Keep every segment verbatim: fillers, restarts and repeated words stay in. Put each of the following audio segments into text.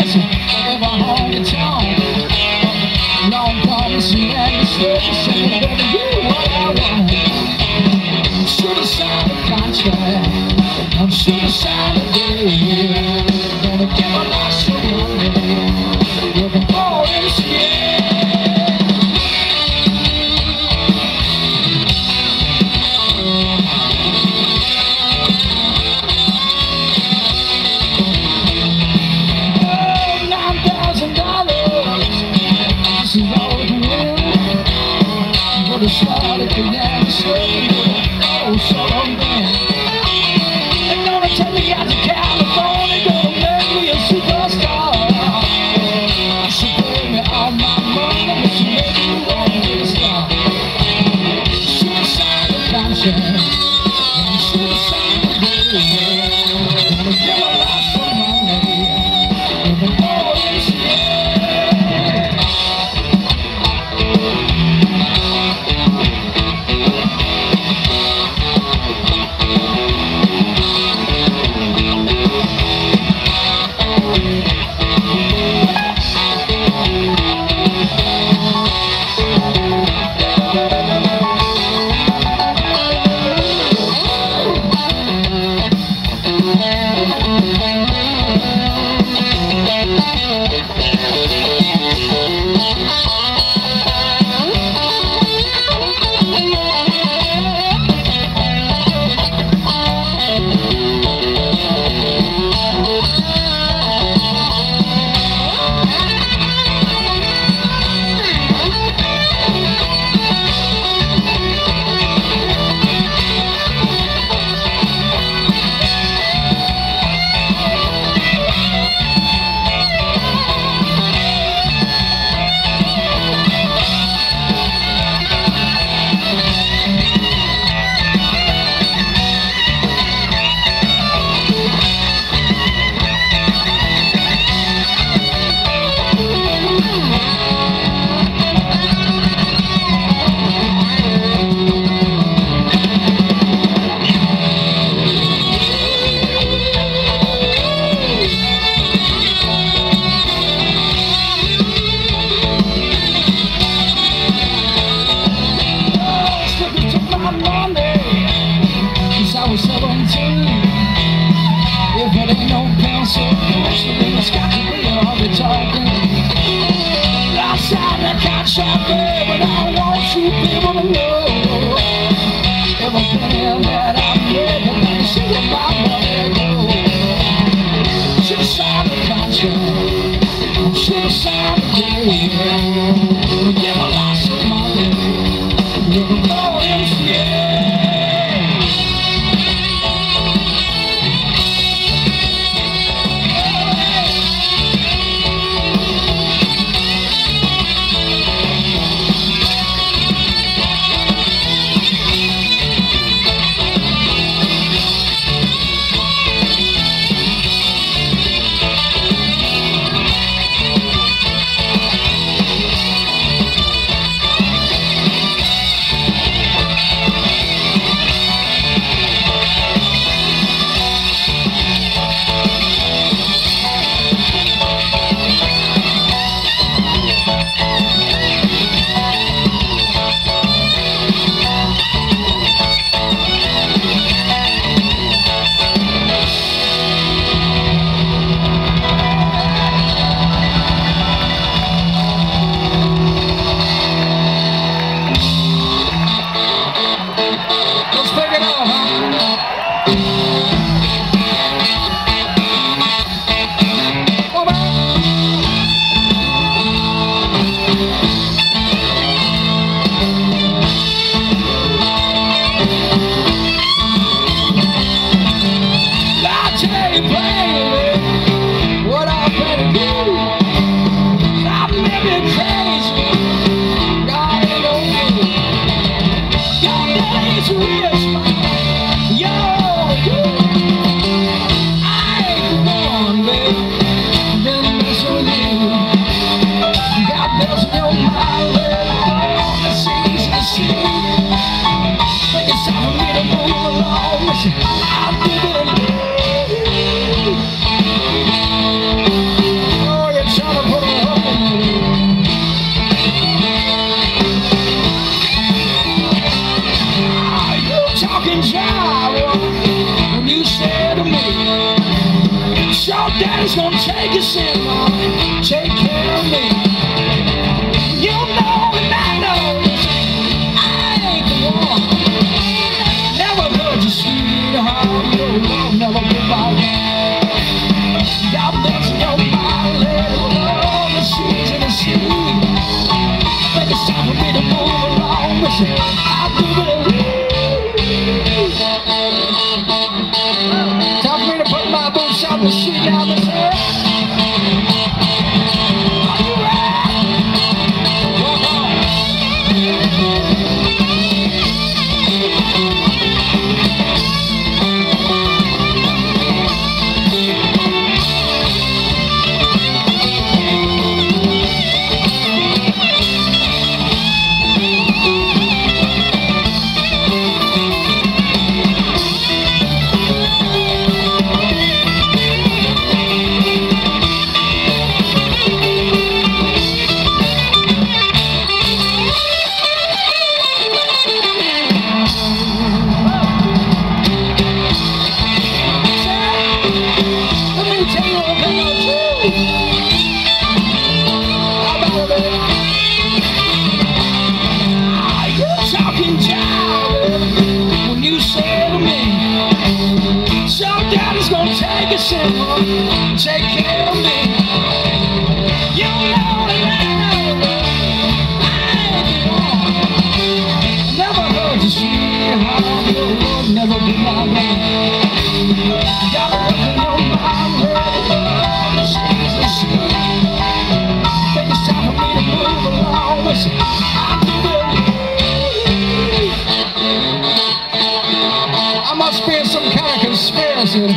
miss every honky tonk. Long promising and destruction, baby, you what I want. Should've signed a contract, I should've signed a deal. Gonna give my life so money, looking for and scared. Started to dance, oh, so long then. They're gonna take me out to California, gonna make me a superstar. She paid me all my money, but she made me want to be a star. Should've signed a contract, should've signed a deal. Gonna give my life some money, with a boy instead. daddy's gonna take us in, Mom. Take care of me. You know and I know I ain't the one. Never heard you, sweetheart. Your love never been my one. God bless your mind, let it blow the seas in the sea. I think it's time for me to move along with you. I'll do it. Time for me to put my boots on the street down the hill. Are you ready? Walk on. Take care of me. You know that I know I ain't the one. Never heard you, sweetheart. Your love never be my man. Gotta look in your mind, ready to squeeze the sea. Think it's time for me to move along. Listen, I'm doing it. I must be in some kind of conspiracy.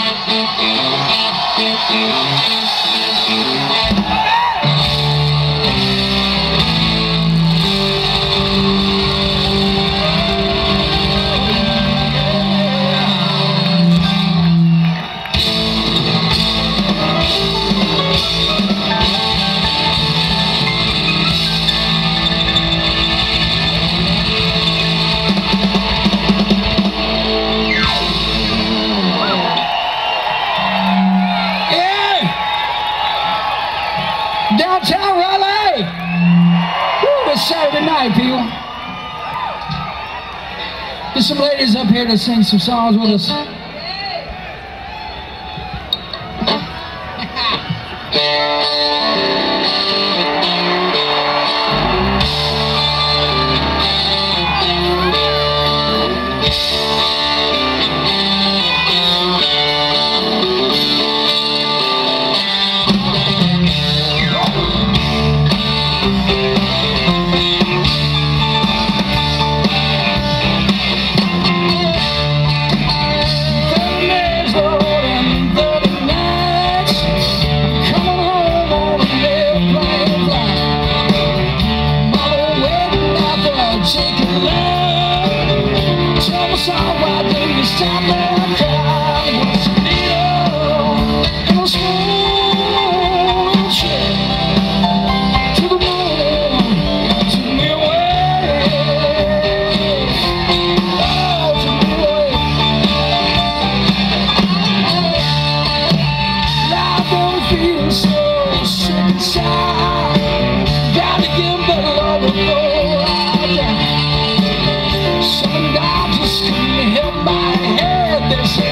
Downtown Raleigh. Woo, it's Saturday night, people. There's some ladies up here to sing some songs with us. Some doctors couldn't help my head. They say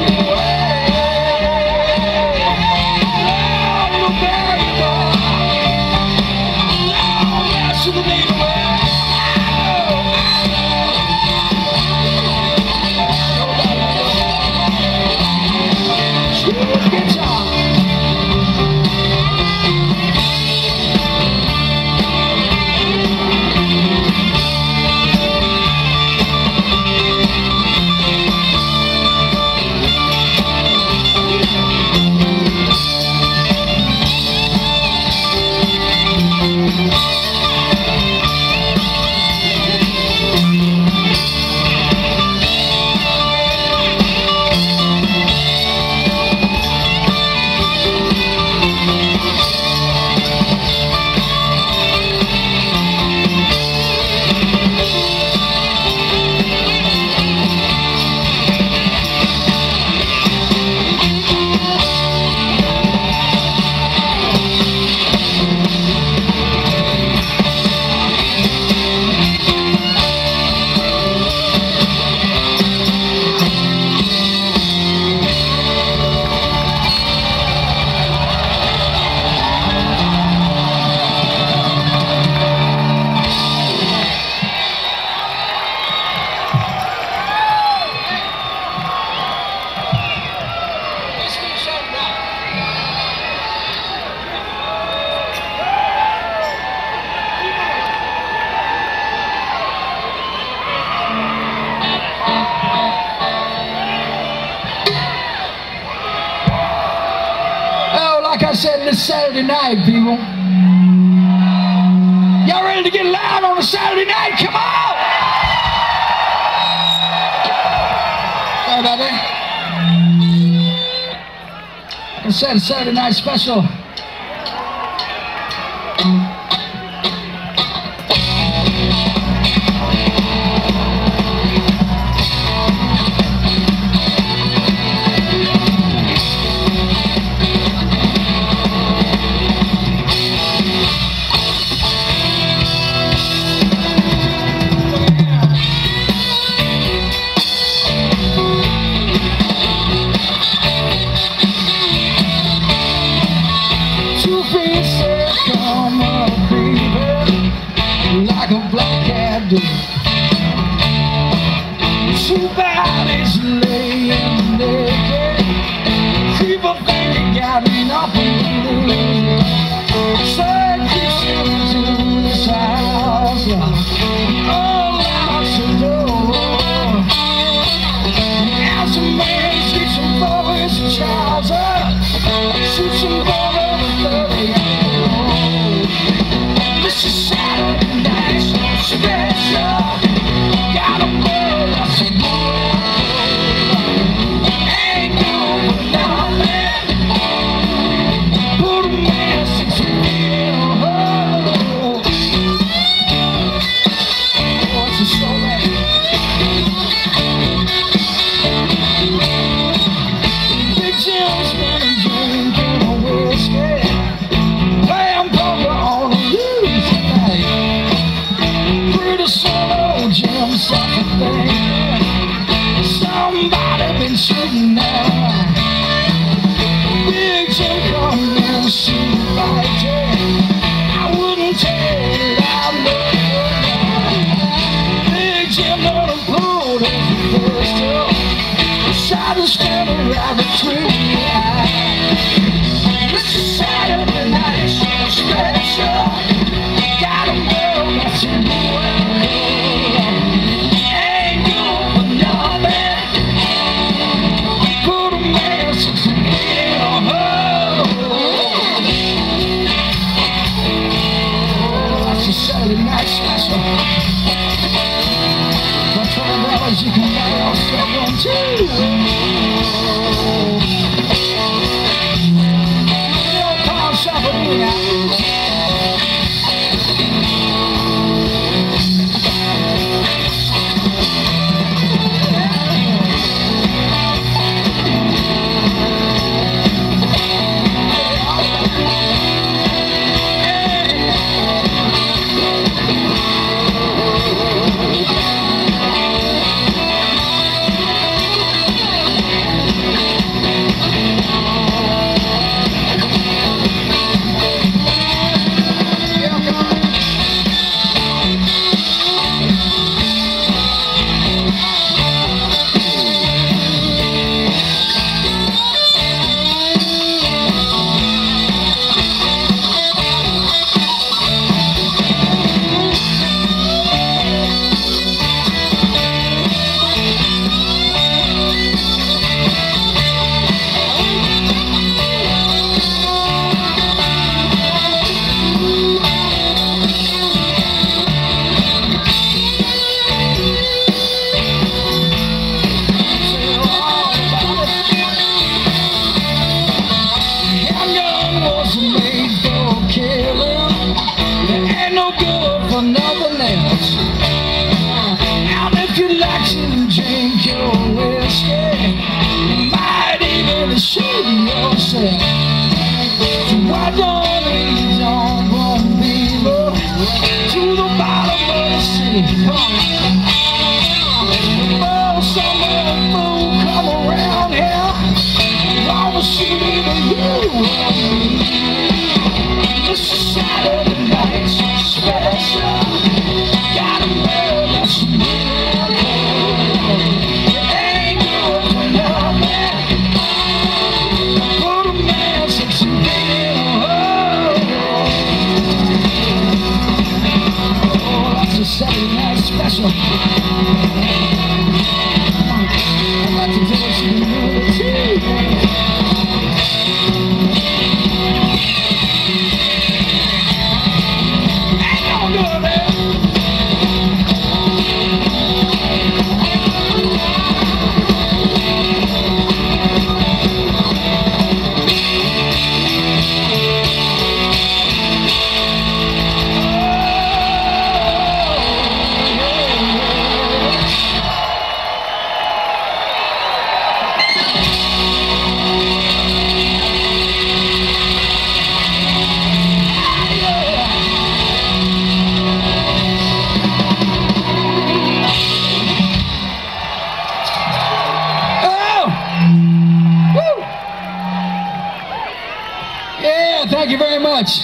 Said this Saturday night, people. Y'all ready to get loud on a Saturday night? Come on! Sorry about that. I said a Saturday night special. Two bodies laying naked, people think they got nothing to lose. So it keeps into this house, all out the door. As a man shoots him for his trousers, shoots him for the thirty. This is Saturday night, so special. Got a world that's a ain't no nothing. Put a message in oh, what's the story? Big Jim's been drinking a whiskey, playing poker on a loose night. Pretty soon old Jim's something. Somebody been shooting now. Big Jim come and shoot like it. I wouldn't tell it out loud. Big Jim done pulled his pistol, shot his friend right between the eyes. This is Saturday night, so special. Got a world that's in the world. Saturday night special. For twenty dollars you can buy yourself one too. Thank you very much.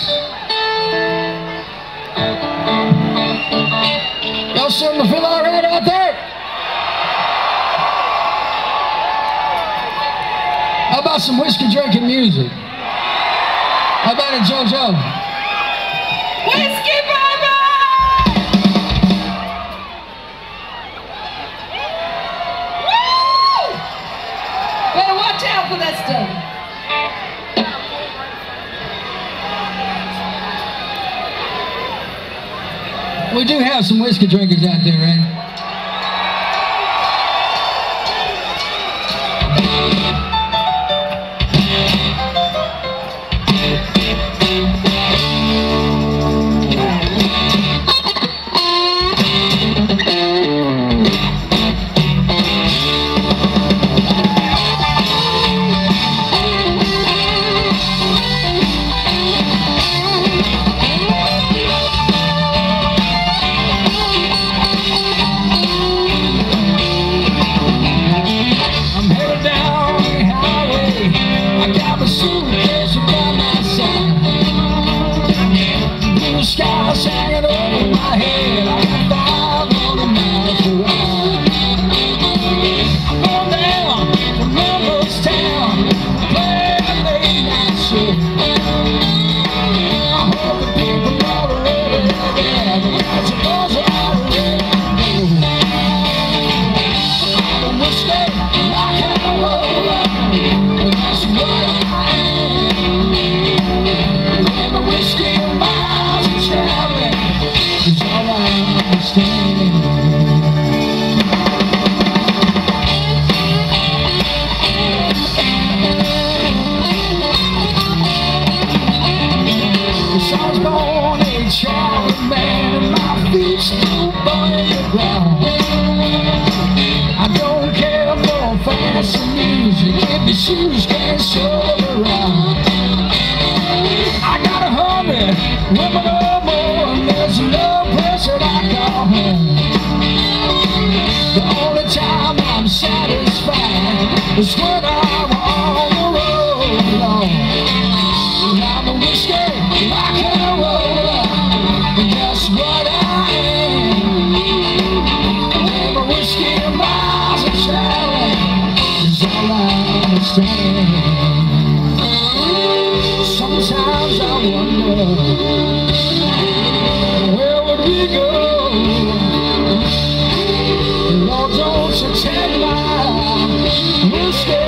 Y'all starting to feel all right out there? How about some whiskey drinking music? How about it, JoJo? Whiskey, baby! Woo! Better watch out for that stuff. We do have some whiskey drinkers out there, right? Shoes can't show around. I got a hundred women or more, and there's no place that I call home. The only time I'm satisfied is when I'm on the road alone. I'm a whiskey rock and roller, and that's what I am. I'm a whiskey miles of traveling is all I sometimes I wonder, where would we go? Lord, don't you take my whiskey.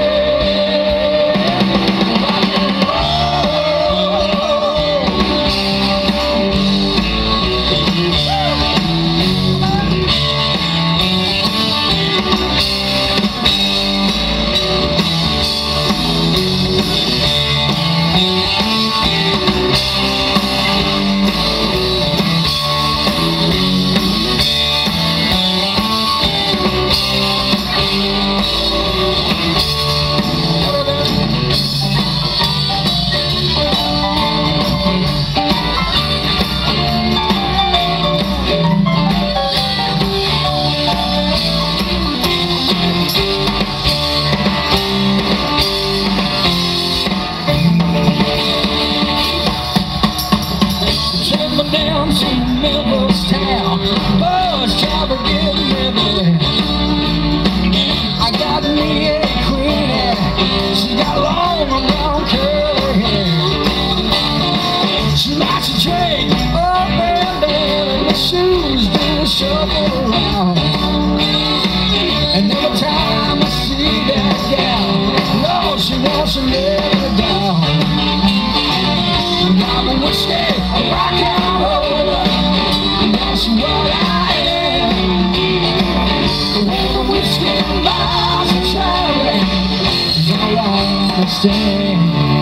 And every time I see that gal, Lord, she wants to let me down. I'm a whiskey, a rock and roller, and that's what I am. I'm a whiskey, miles of traveling is all I understand.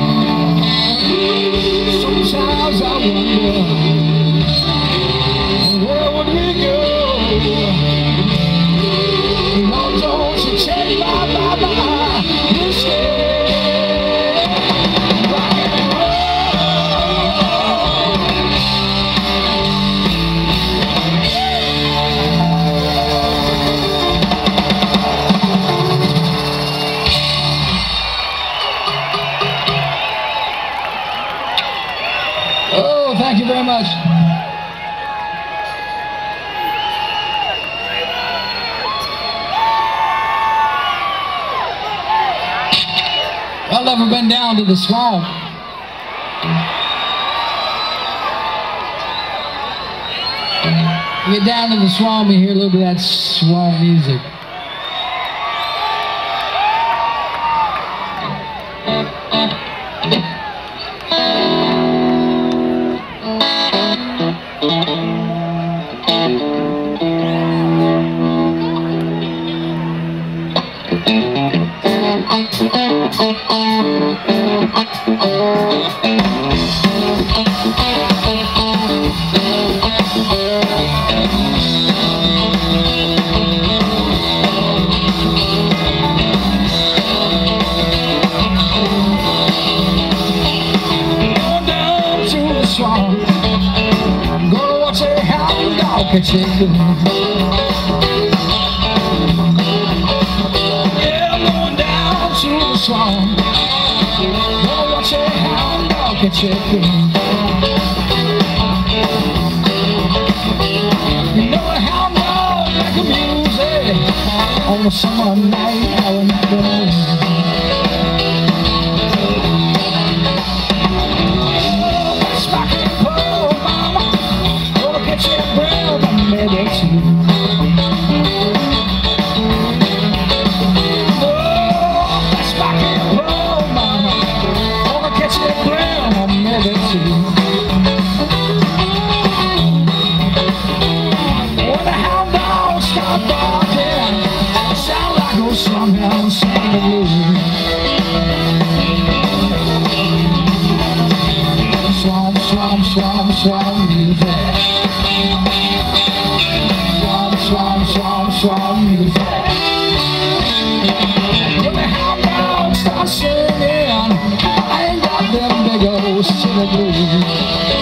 Sometimes I wonder, where would we go? Lord, don't you take my, my, my whiskey. Rock and Thank you very much. Y'all ever been down to the swamp? You get down to the swamp, you hear a little bit of that swamp music. I'm gonna watch a hound dog catch it. Yeah, I'm going down to the swamp. Gonna watch a hound dog catch it. You know a hound dog like a music on a summer night out in the moon. Swamp, swamp, swamp, swamp music. Swamp, swamp, swamp, swamp music. When the hound dogs start singing, I ain't got them big old city blues.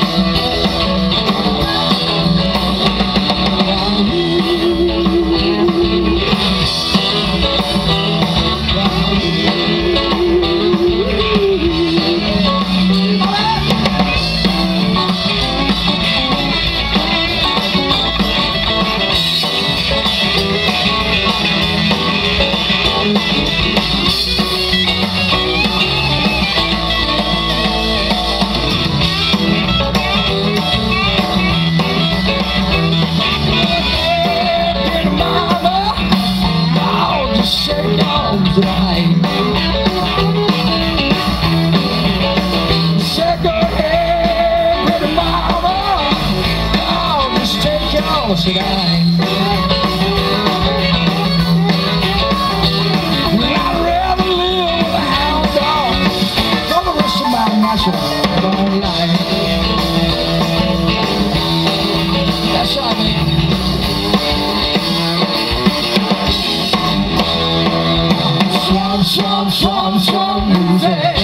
Should I? I'd rather live with a hound dog for the rest of my natural life. That's right, man. Swamp, swamp, swamp, swamp music.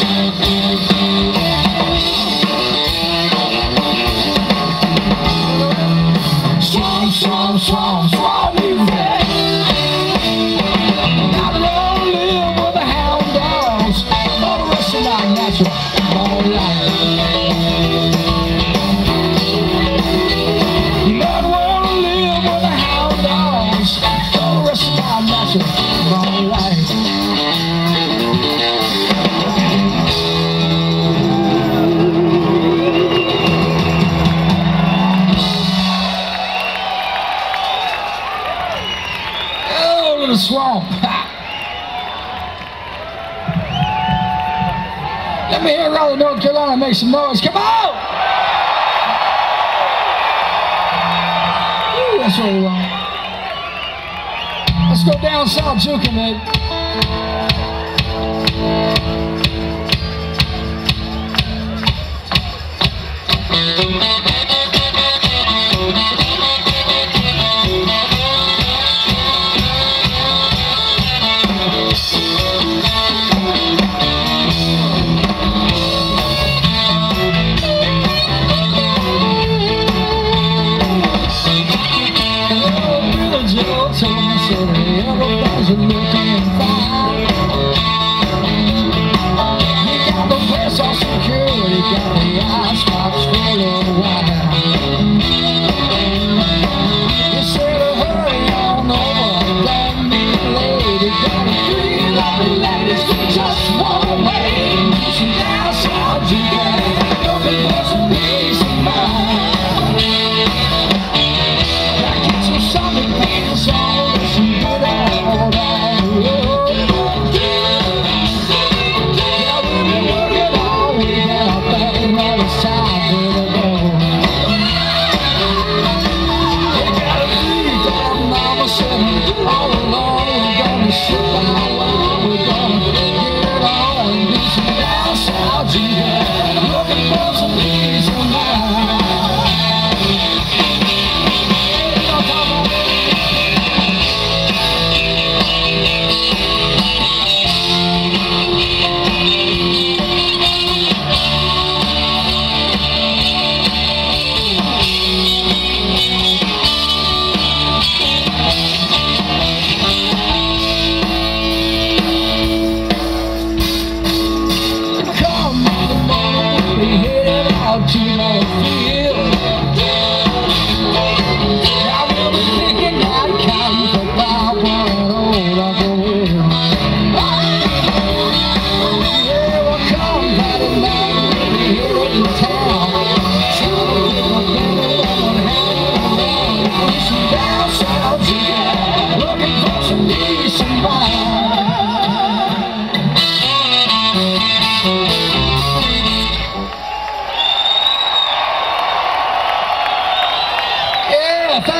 Swamp, swamp, swamp music. I'd rather live with the hound dogs for the rest of my natural life. I'd wanna live with the hound dogs for the rest of my natural life. The swamp. Let me hear Raleigh, North Carolina make some noise. Come on! Ooh, that's what we want. Let's go down south juking it. Told me so everybody's looking fine.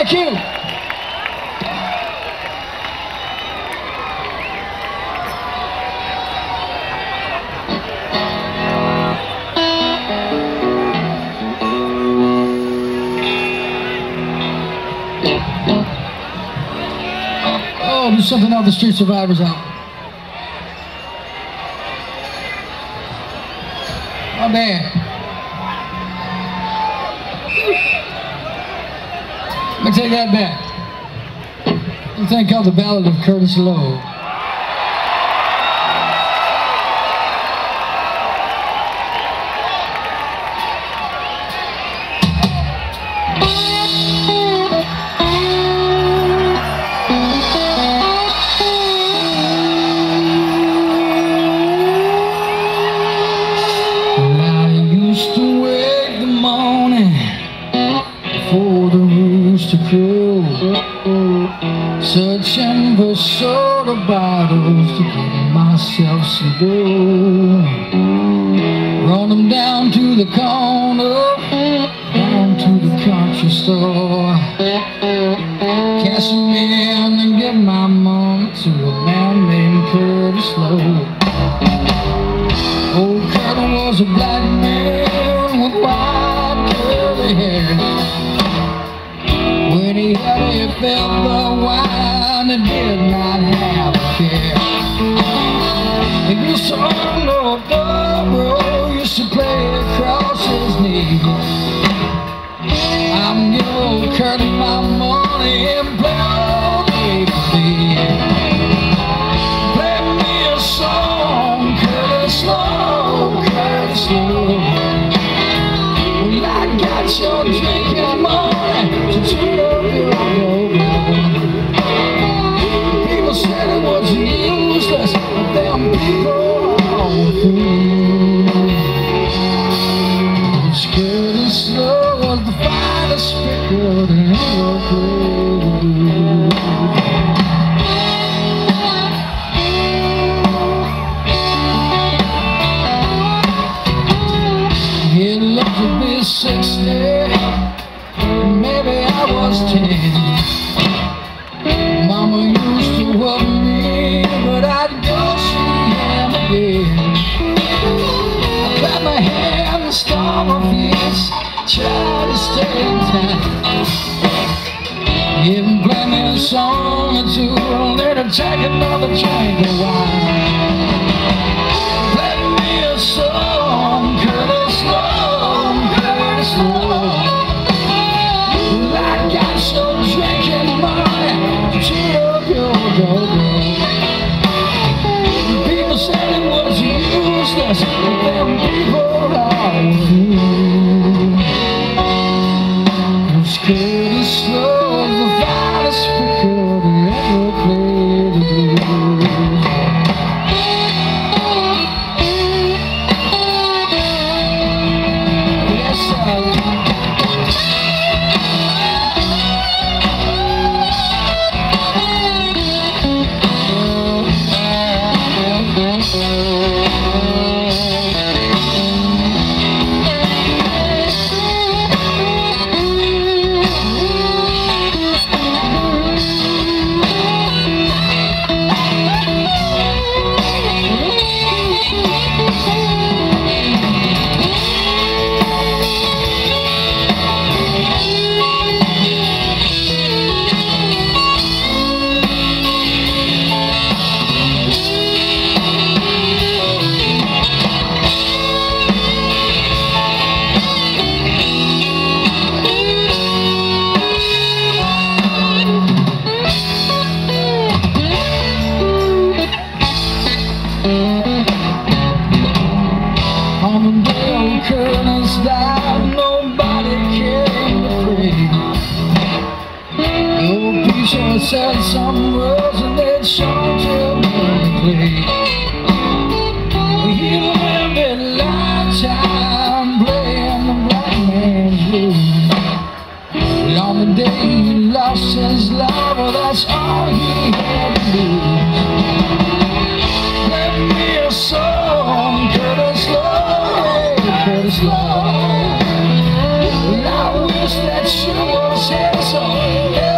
Thank you. Oh, do something out the Street Survivors out. Oh, man. Let me take that back. A thing called the Ballad of Curtis Lowe. Searching for soda bottles to give myself some dough. Run them down to the corner, down to the country store. Cash them in and give my money to a man named Curtis Lowe. Old Curtis was a black man with white curly hair. When he had a felt the wine, he did not have a care. He used to own a dobro, used to play across his knee. I'm giving old Curtis my money and play all day for me. Play me a song, Curtis Lowe, Curtis Lowe. Well, I got your drinking money to cheer up your old girl. People said it was useless, but them people are through. Curtis Lowe was the finest record in the world. He looked to be sixty. Maybe I was ten. Mama used to love me, but I'd go see him again. I clap my hands, stomp my feet, try to stay in time. Even play me a song or two, later take another drink of wine. Play me a song, Curtis Lowe, Curtis Lowe. So drinking money to cheer up your go-go. People said it was useless, but them people are through. Curtis Lowe was the finest record that ever played the blues. Yes, sir. Curtis died, nobody came to pray. The old preacher said some words and they'd sure tell me to play. He lived a lifetime playing the black man's blues. But on the day he lost his love, well, that's all he had to do. Let me a song, Curtis Lowe, Curtis Lowe. And I wish that you was here so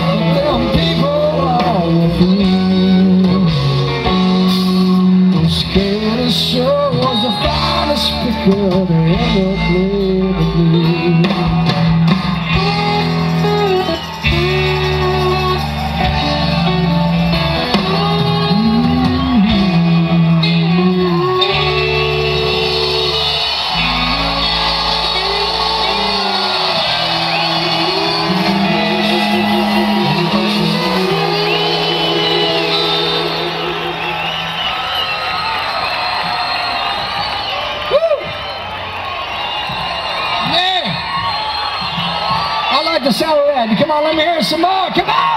Them people all fools. Skynyrd show was the finest speaker they ever played the blues. I like the sound of that. Come on, let me hear some more. Come on!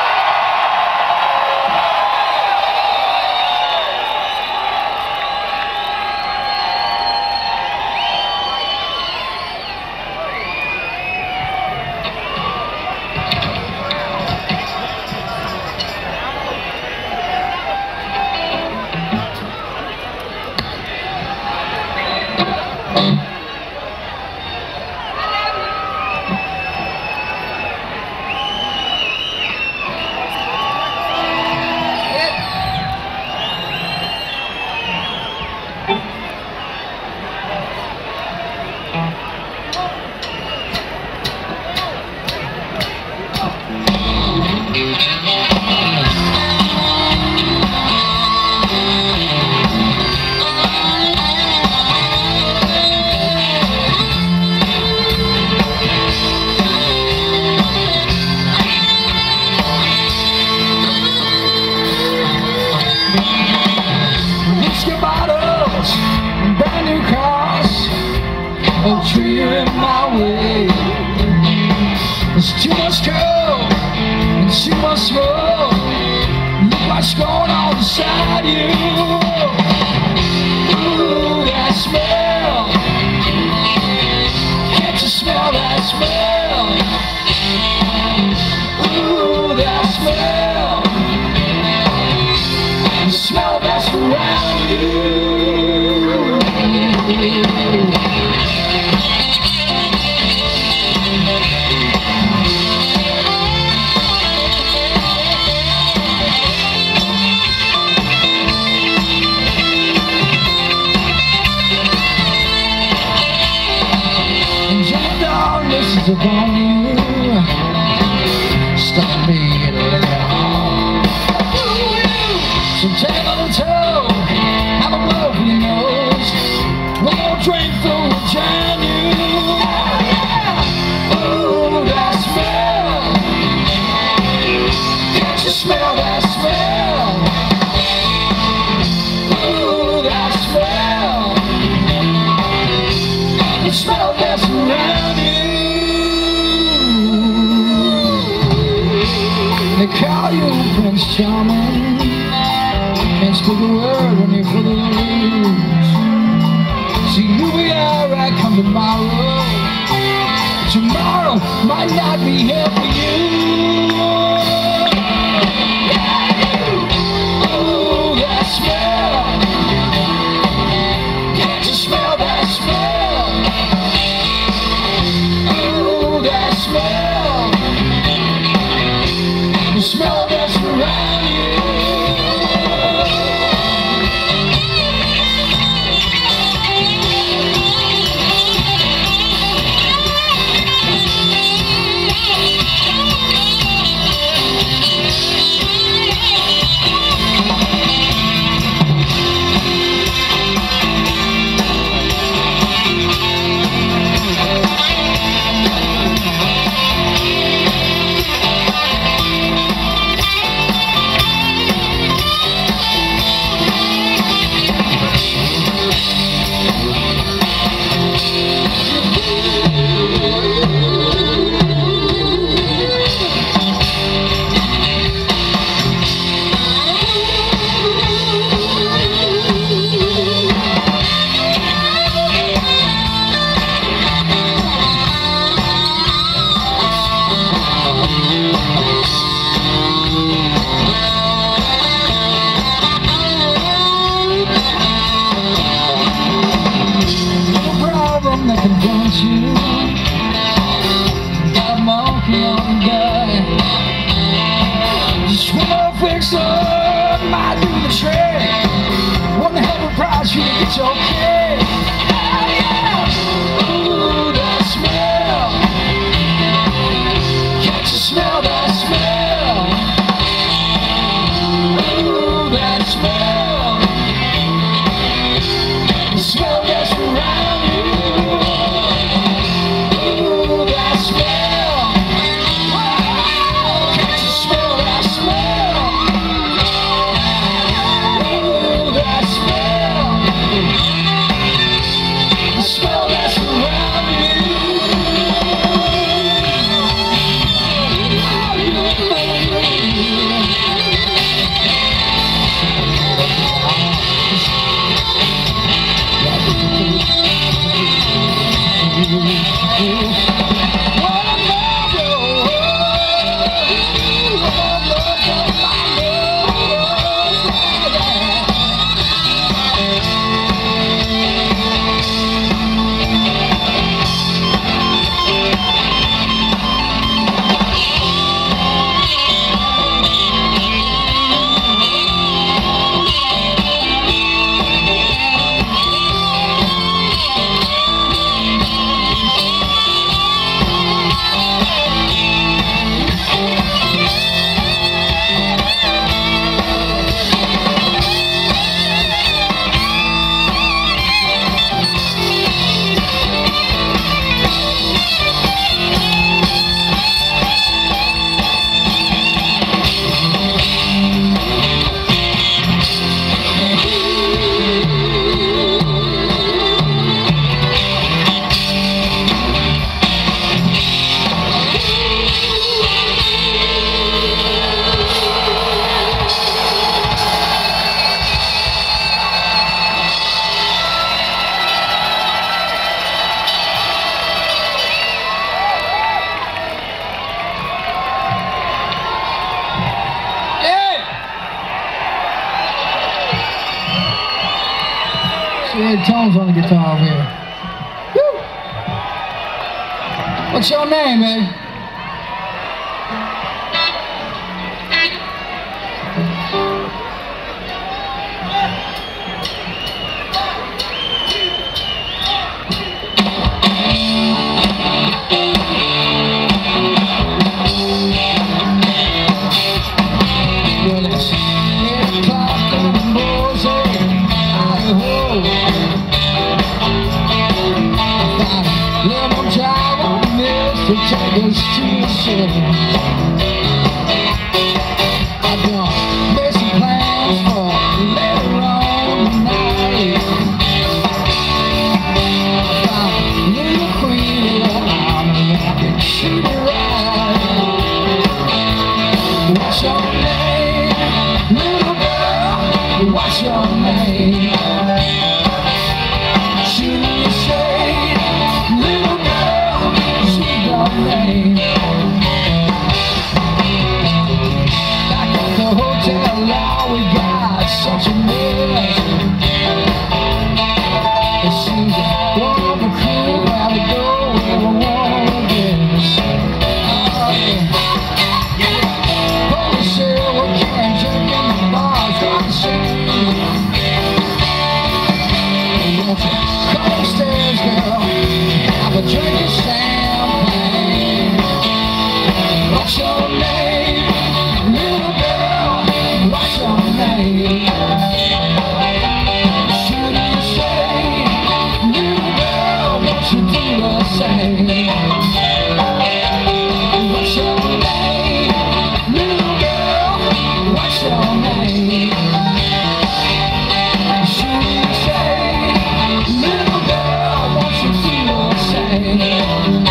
Brand new cars, a tree in my way. There's too much coke and too much smoke. Look what's going on inside you. Ooh, that smell. Can't you smell that smell? Ooh, that smell. The smell that's around you. Is upon you, stop me and let it on. So take a little toe, have a blow for your nose. One more drink through the jam you. Ooh, that smell. Can't you smell that smell? Ooh, that smell. The smell that's around you. They call you Prince Charming. Can't speak a word when you're full of blues. See, you'll be alright come tomorrow. Tomorrow might not be here for you. Oh, that smell. Can't you smell that smell? Oh, that smell. The smell that's around you. fixer might do the trick. One hell of a price you to get your kick. Oh yeah, ooh, that smell. Can't you smell that smell? Ooh, that smell. The smell that's around you. Ooh, that smell. Wow. Can't you smell that smell? Ooh, that smell. The smell that's around you. Tones on the guitar over here. Woo. What's your name, eh? Well, it's eight o'clock in the morning, Idaho. Lemon drive on the mills to take us to the city. I've done made some plans for later on tonight. I found little queen around and I can treat her right. What's your name, little girl? What's your name? Should you say, little girl, sweet your name? Back at the hotel, now we got such a mess. It seems that one of the crew had to go where we want this. Oh yeah. Police say we can't drink in the bars, got to see. Won't you come upstairs, girl, have a drink of champagne? What's your name, little girl? What's your name? Should you say, little girl, won't you do the same? What's your name, little girl? What's your name? Should you say, little girl, won't you do the same?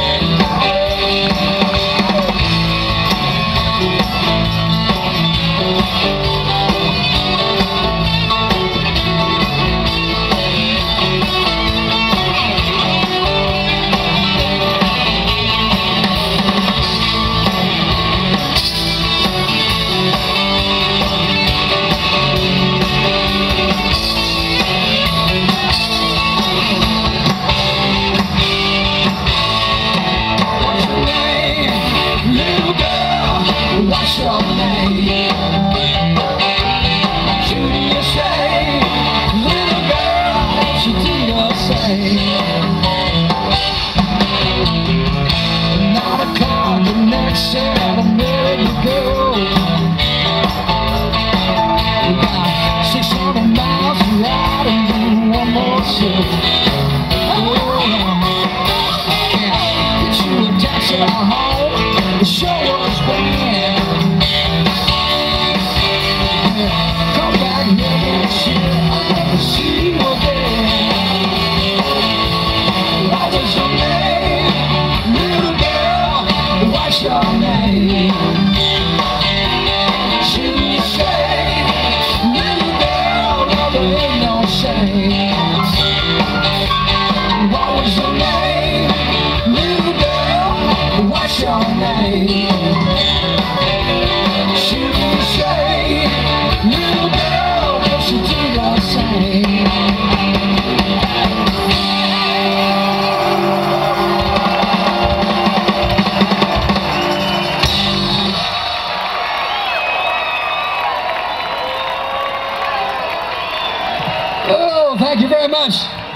very much.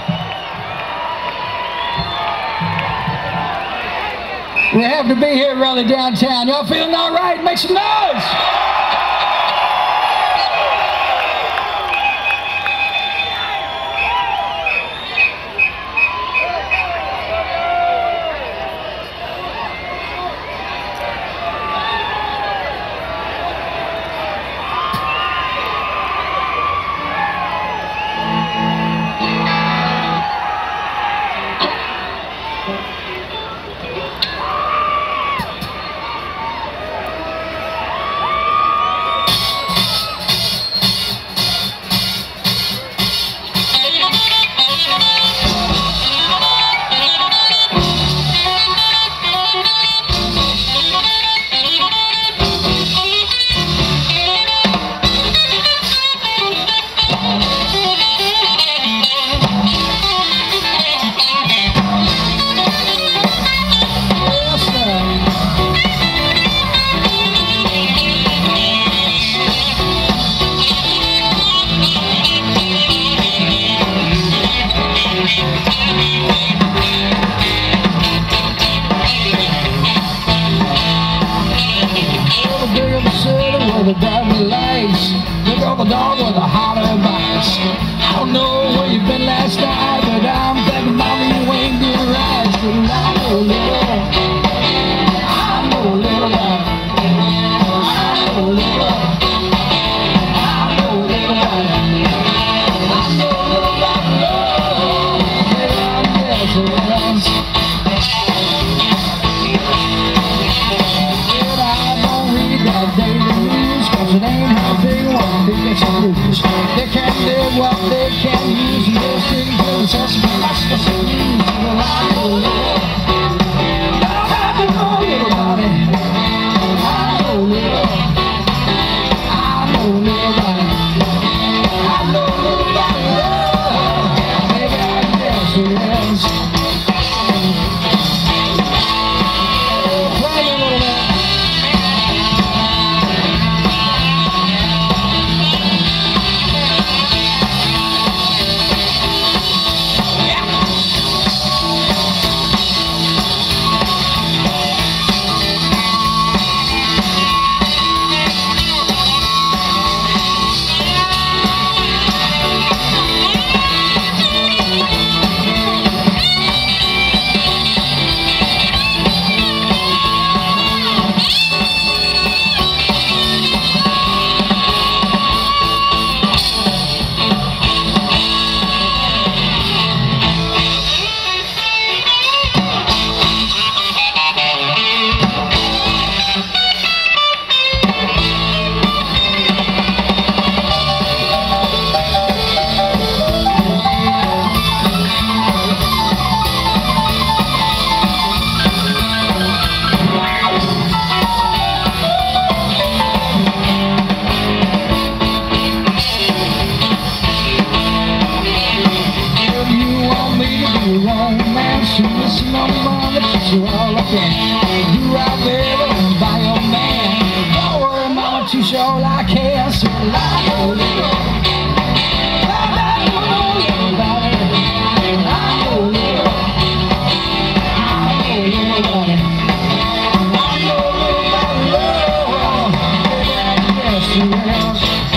We're happy to be here at Raleigh downtown. Y'all feeling all right? Make some noise! The bright lights, look over the dog with a holler bites. I don't know where you've been last night, but I'm thinking mama you ain't been right. So I know a little, I know a little about it. I know a little, I know a little about it. I know a little about love. Maybe I'm desperate. But I don't read that daily news, cause it ain't how big one big gets the blues. They can't live what they can't use, and they're sticking to the sensible. That's the same. Well, I know a little, I know a little about it. I know a little, I know a little about it. I know a little about love. Maybe I guess it is. Play a little bit. Listen on mama, teach you all I can. You out there and by your man. Don't worry mama, teach you all I can. So I know a little, I know a little about it. I know a little, I know a little about it. I know a little about love. Baby, I guess you will.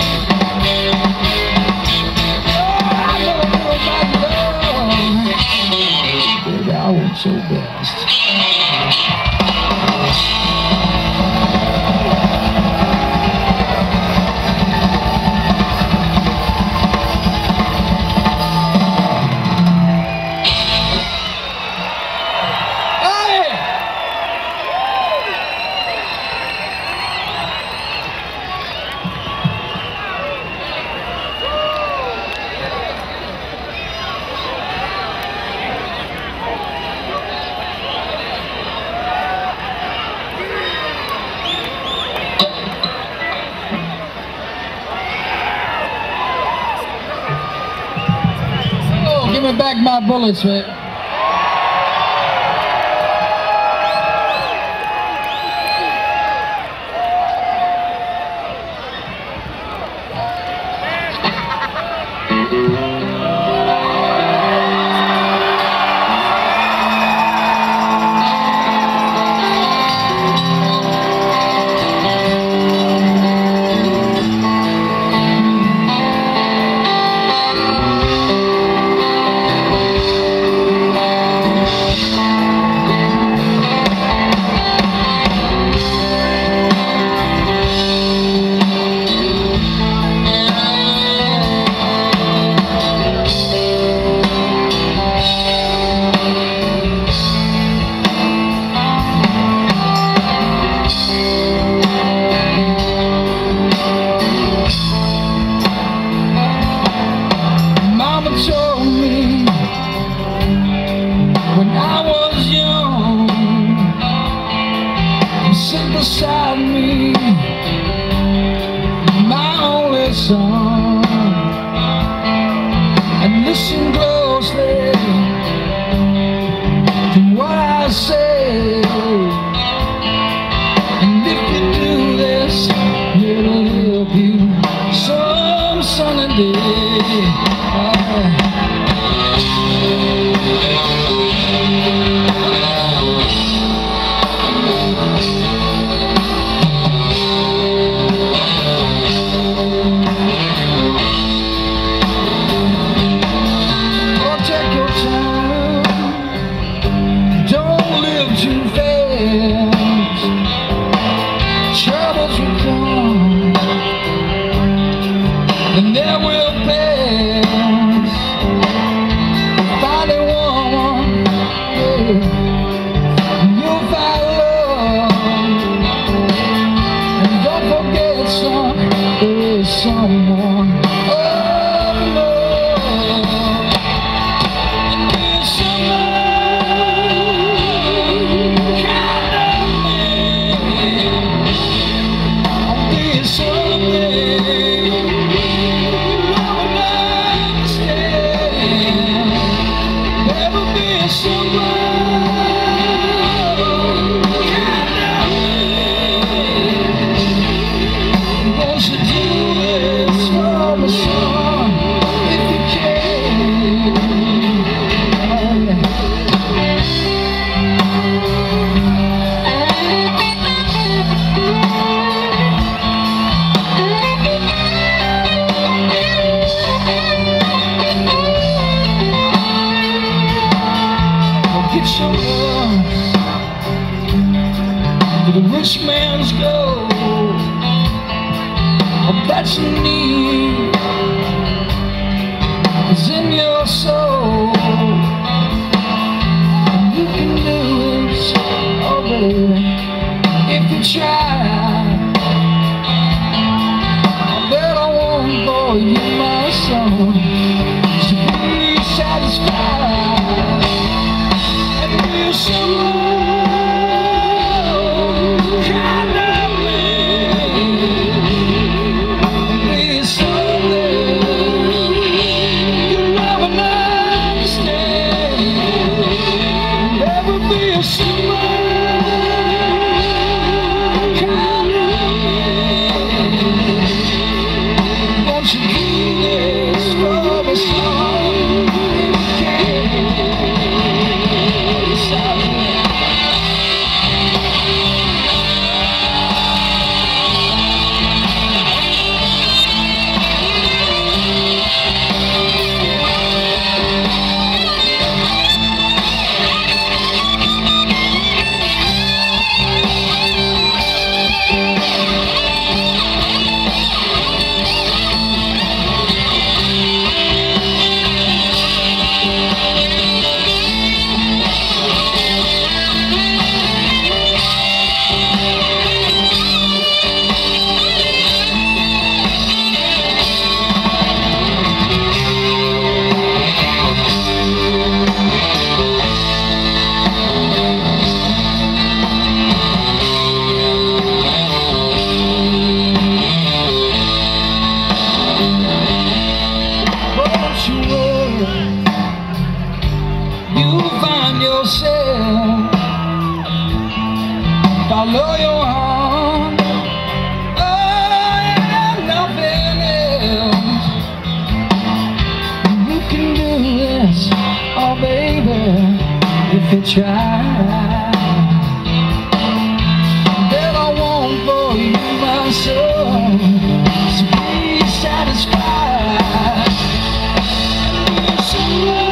I know a little about love. Baby, I want your best. Give me back my bullets, man. The rich man's gold, all that you need is in your soul. And you can do it, oh baby, if you try. All that I want for you, my soul, is to be satisfied and be so. Follow your heart, oh yeah, nothing else. You can do this, oh baby, if you try. That I want for you, my soul, to be satisfied. And be so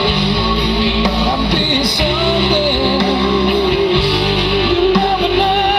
something you never know.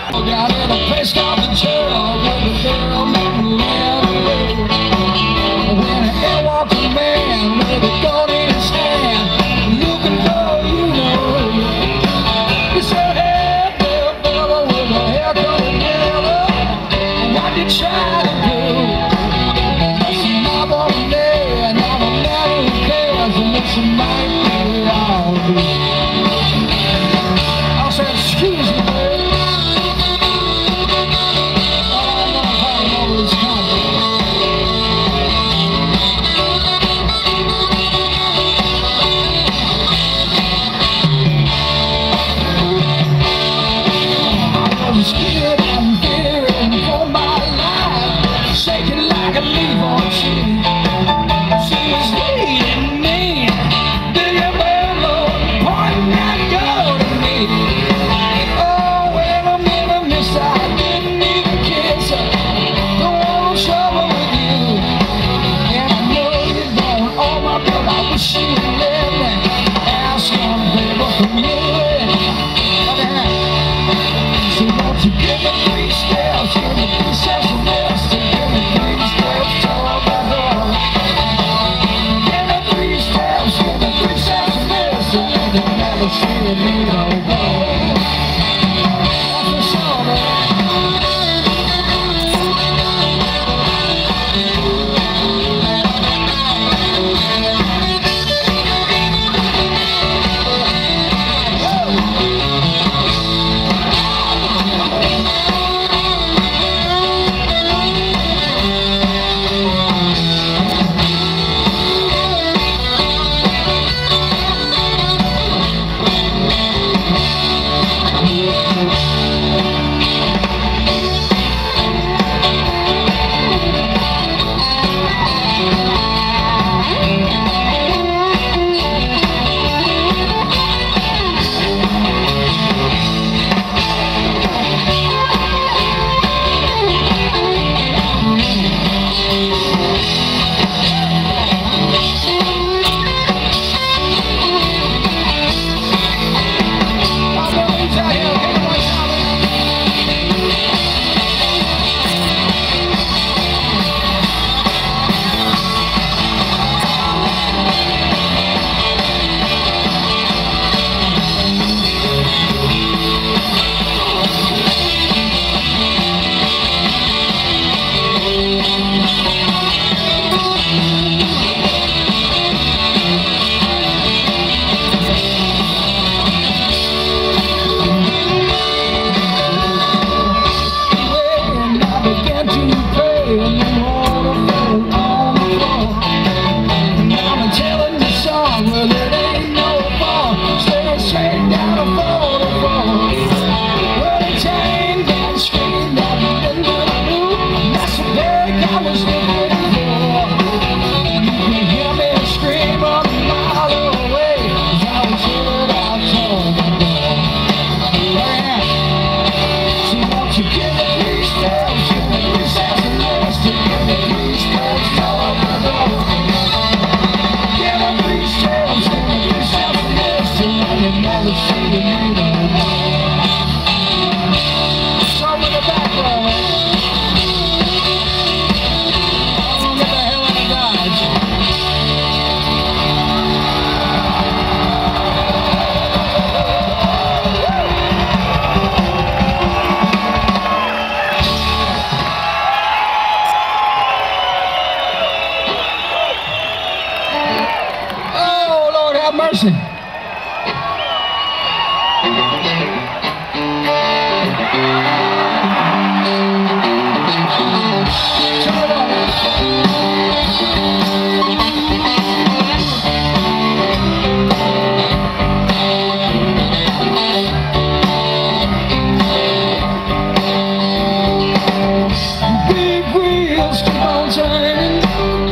Down in a place called the Church, where the girl never ran away. When a hell walks a man with a gun in his hand, looking for you know. He said, hey, little fella with a haircut and yellow, what you try to do? Listen, I want a man, I'm a man who cares, and listen, might be all good. I said, excuse me, baby. Mercy. Big wheels keep on turning.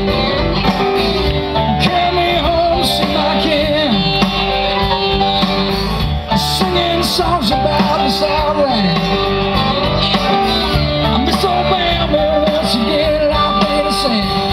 Carry me home, see my kin. Singing songs about the alright. I miss old Bambi once again, I'll be the same.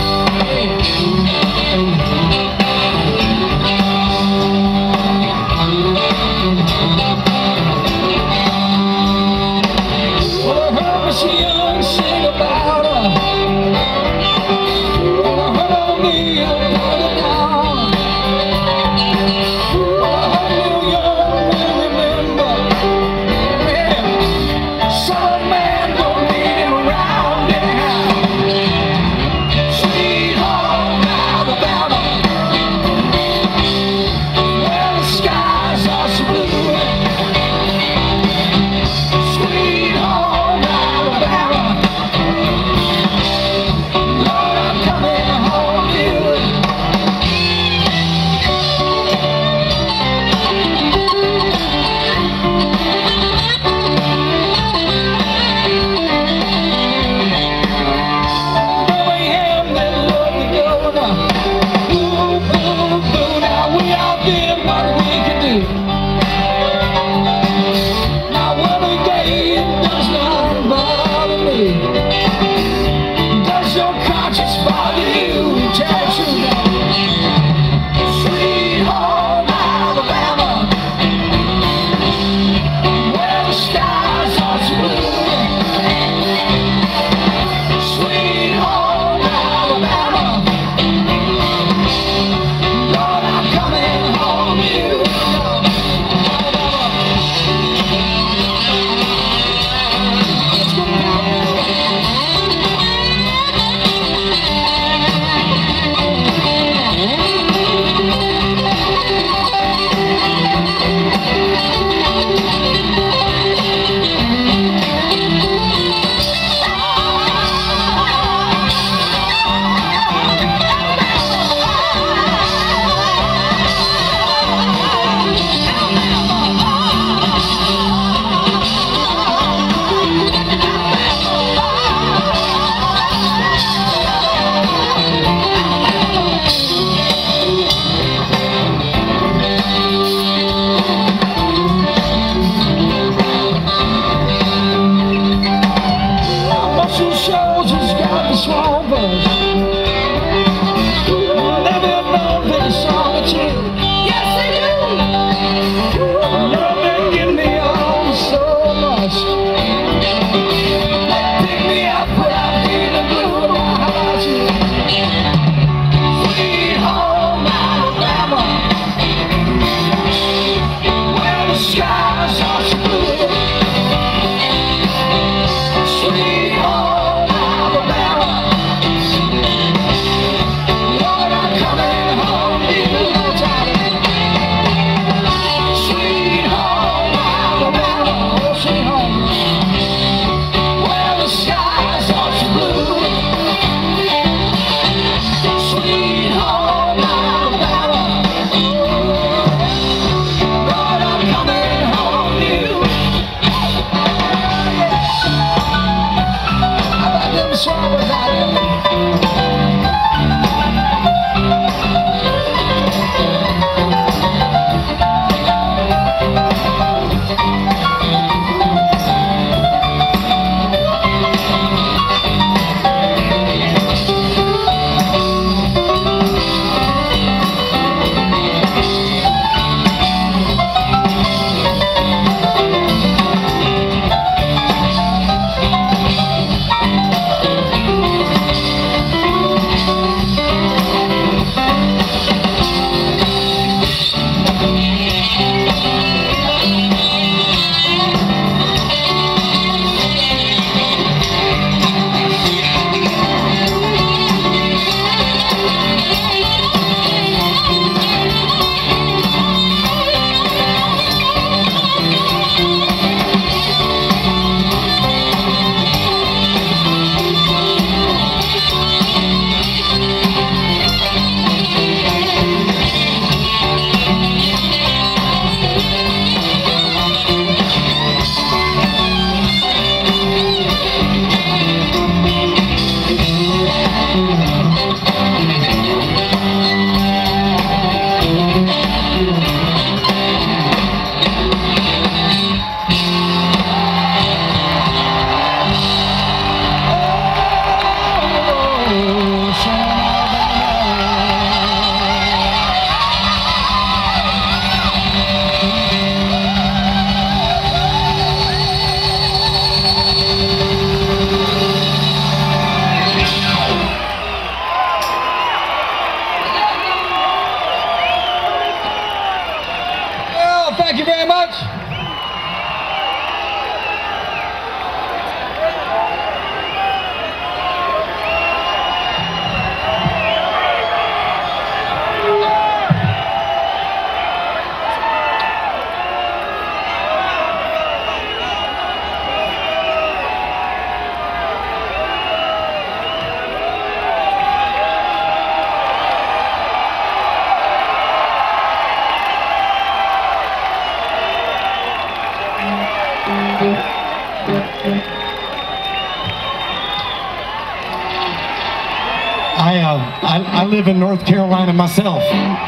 I, uh, I, I live in North Carolina myself.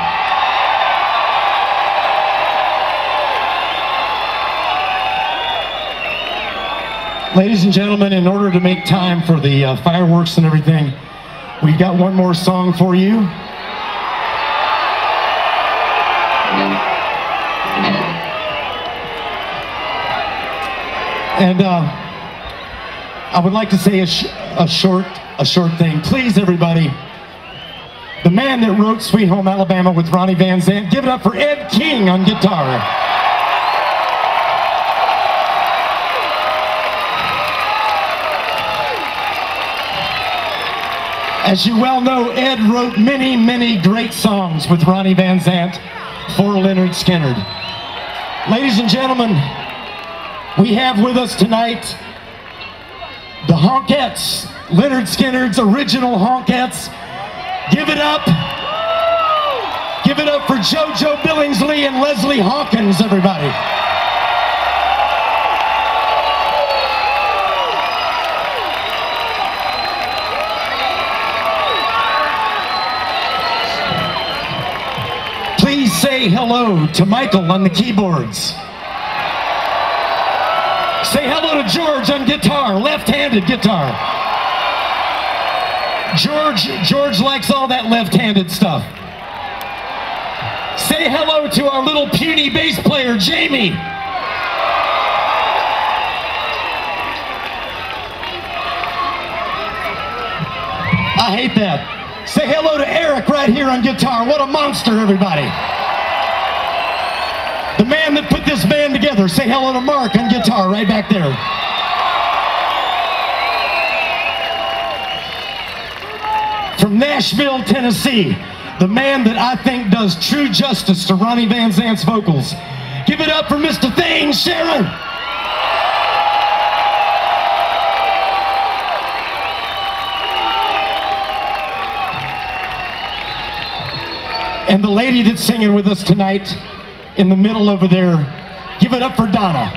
Ladies and gentlemen, in order to make time for the uh, fireworks and everything, we've got one more song for you. And uh, I would like to say a, sh a short, a short thing. Please, everybody, the man that wrote Sweet Home Alabama with Ronnie Van Zant, give it up for Ed King on guitar. As you well know, Ed wrote many, many great songs with Ronnie Van Zant for Lynyrd Skynyrd. Ladies and gentlemen, we have with us tonight the Honkettes, Lynyrd Skynyrd's original Honkettes. Give it up. Give it up for JoJo Billingsley and Leslie Hawkins, everybody. Please say hello to Michael on the keyboards. Say hello to George on guitar, left-handed guitar. George, George likes all that left-handed stuff. Say hello to our little puny bass player, Jamie. I hate that. Say hello to Eric right here on guitar. What a monster, everybody. The man that put this band together. Say hello to Mark on guitar right back there. From Nashville, Tennessee, the man that I think does true justice to Ronnie Van Zant's vocals. Give it up for Mister Thane Sharon. And the lady that's singing with us tonight in the middle over there, give it up for Donna.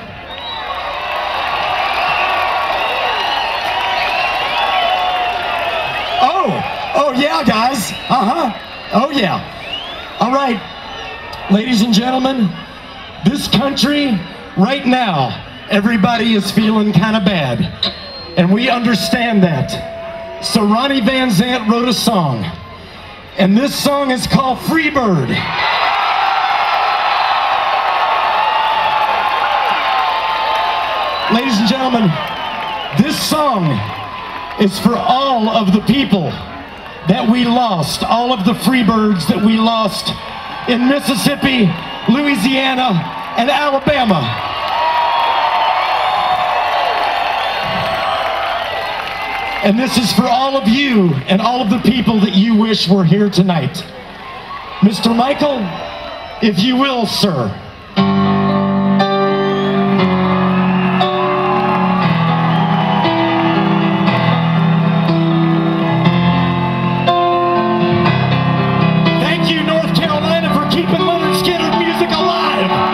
Oh, oh yeah, guys. Uh-huh. Oh yeah. All right, ladies and gentlemen, this country right now, everybody is feeling kind of bad. And we understand that. So Ronnie Van Zant wrote a song. And this song is called Freebird. Ladies and gentlemen, this song is for all of the people that we lost, all of the Freebirds that we lost in Mississippi, Louisiana, and Alabama. And this is for all of you and all of the people that you wish were here tonight. Mister Michael, if you will, sir. Thank you, North Carolina, for keeping Lynyrd Skynyrd music alive.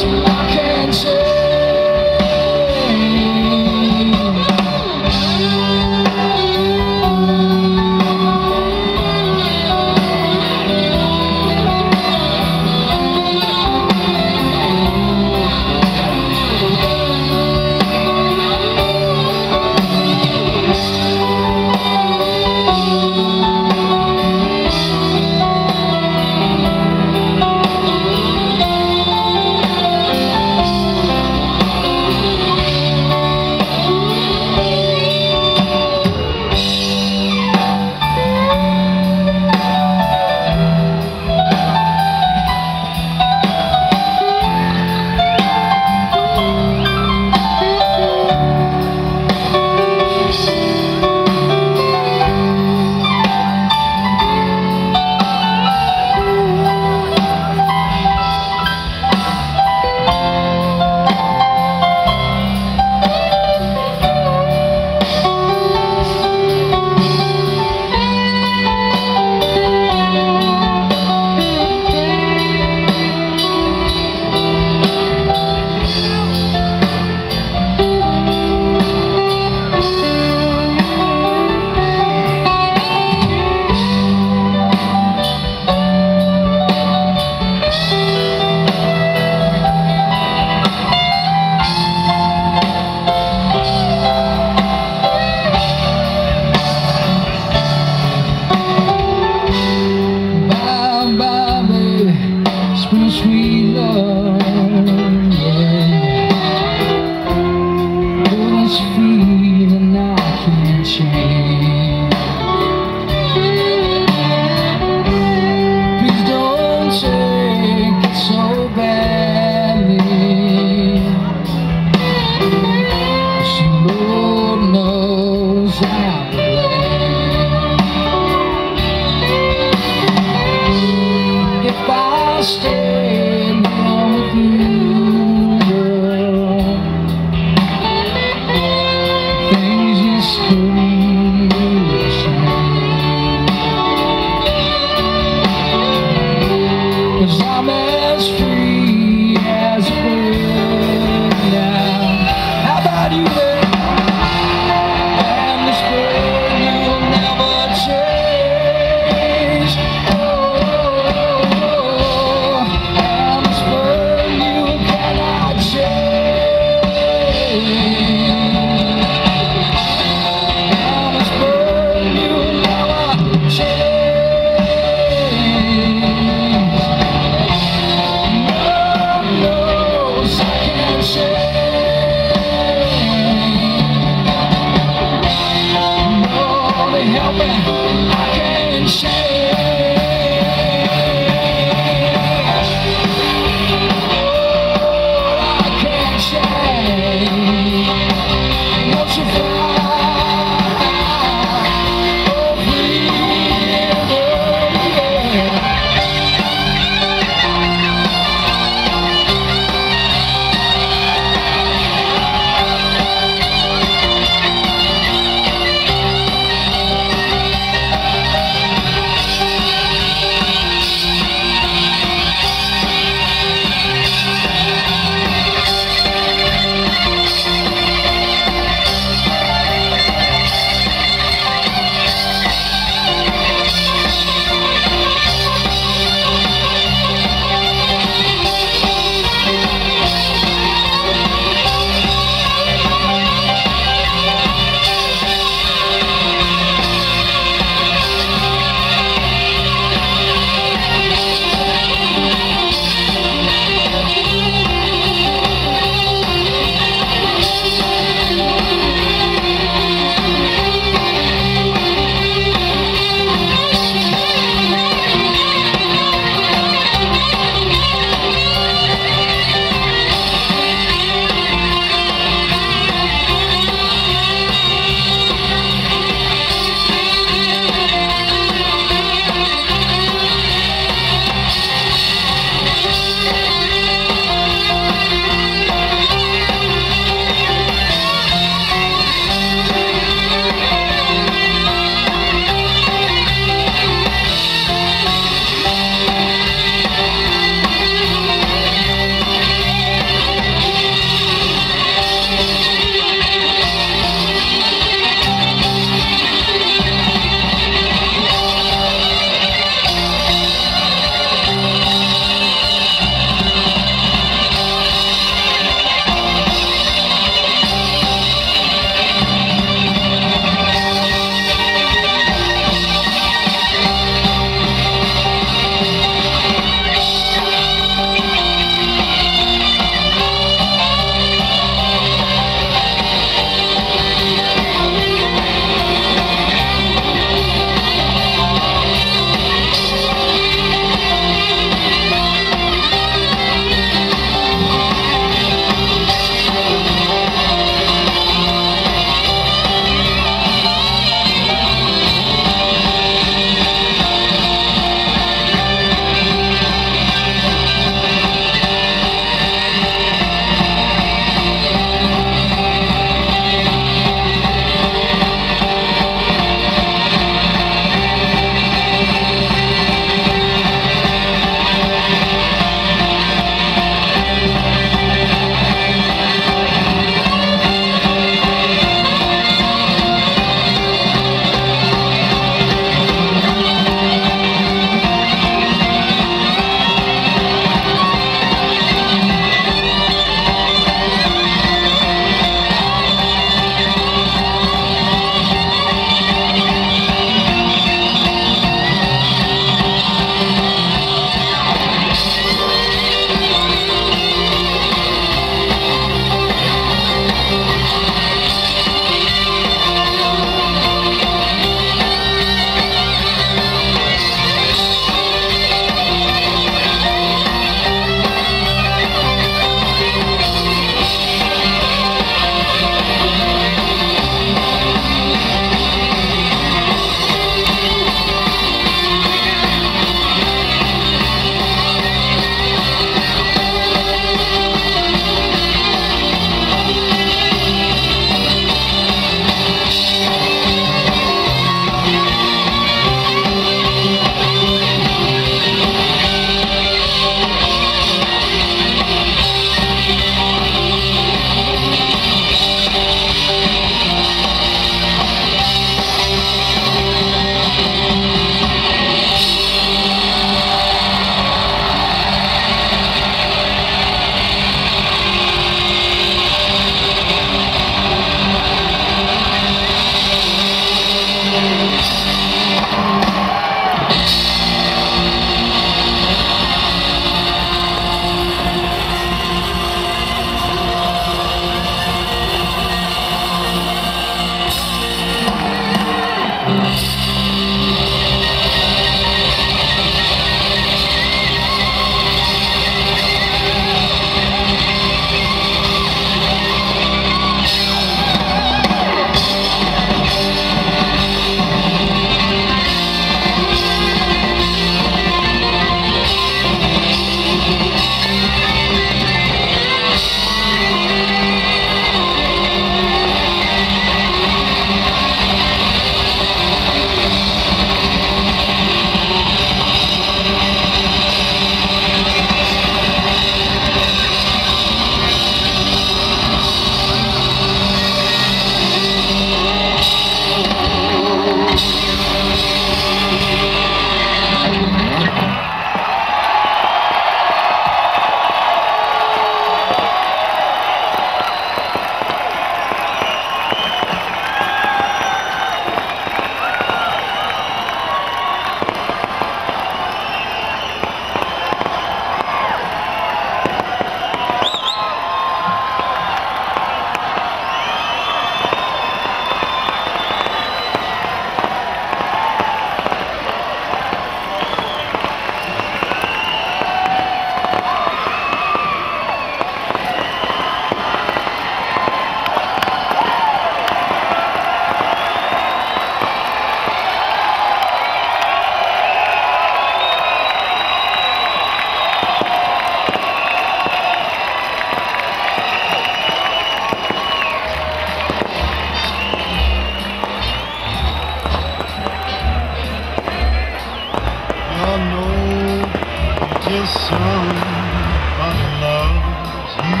till somebody loves you.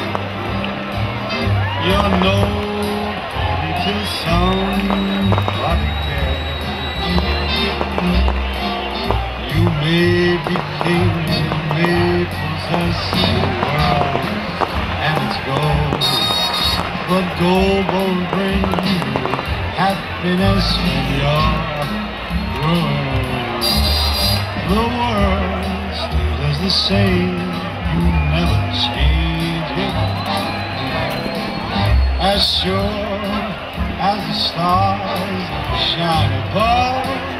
You're nobody till somebody cares. You may be king, you may possess the world and its gold, but gold won't bring you happiness when you're growing old. The world stays the same, you never change it. As sure as the stars shine above,